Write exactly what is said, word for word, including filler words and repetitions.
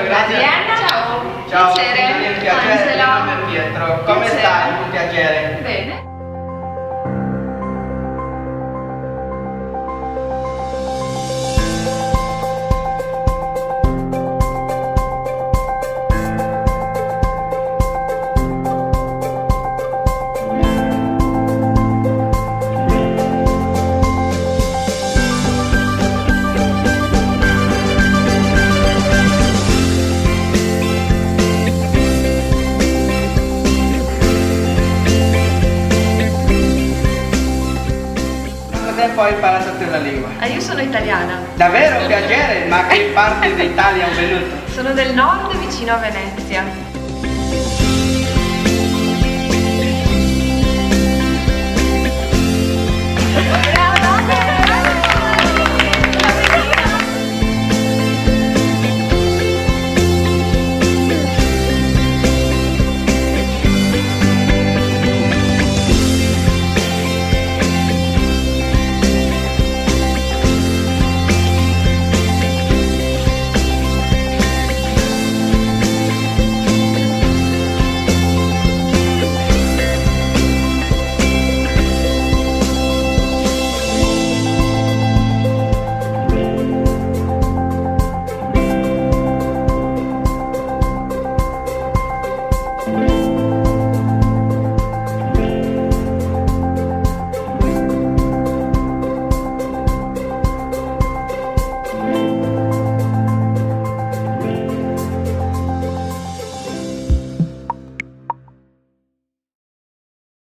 grazie. Adriana, ciao. Ciao, Piacere. un piacere, il nome è Pietro. Come Piacere. stai? Un piacere. Bene. Tempo hai imparato te la lingua? Ah, io sono italiana. Davvero, un piacere, ma che parte d'Italia ho venuto? Sono del nord vicino a Venezia.